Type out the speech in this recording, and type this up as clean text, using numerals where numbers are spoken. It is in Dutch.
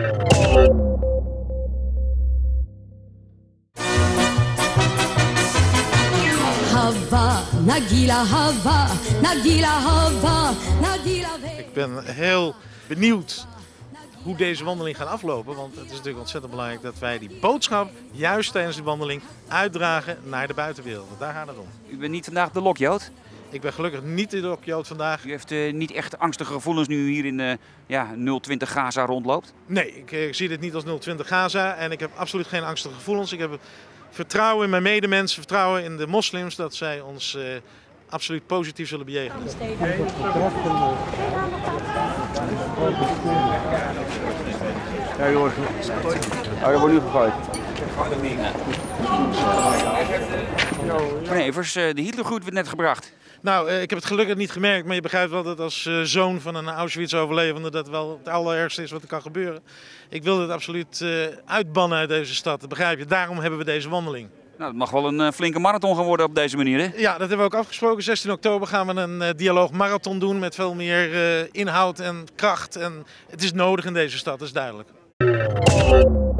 Hava, Nagila Hava, Nagila Hava, Nagila. Ik ben heel benieuwd hoe deze wandeling gaat aflopen. Want het is natuurlijk ontzettend belangrijk dat wij die boodschap juist tijdens die wandeling uitdragen naar de buitenwereld. Want daar gaat het om. U bent niet vandaag de lokjood? Ik ben gelukkig niet de lokjood vandaag. U heeft niet echt angstige gevoelens nu u hier in 020 Gaza rondloopt? Nee, ik zie dit niet als 020 Gaza en ik heb absoluut geen angstige gevoelens. Ik heb vertrouwen in mijn medemensen, vertrouwen in de moslims dat zij ons absoluut positief zullen bejegenen. Ja jongens, dat wordt nu gegooid. Meneer Evers, de Hitlergroet werd net gebracht. Nou, ik heb het gelukkig niet gemerkt, maar je begrijpt wel dat als zoon van een Auschwitz-overlevende dat wel het allerergste is wat er kan gebeuren. Ik wil dit absoluut uitbannen uit deze stad, dat begrijp je. Daarom hebben we deze wandeling. Nou, het mag wel een flinke marathon gaan worden op deze manier, hè? Ja, dat hebben we ook afgesproken. 16 oktober gaan we een dialoogmarathon doen met veel meer inhoud en kracht. En het is nodig in deze stad, dat is duidelijk.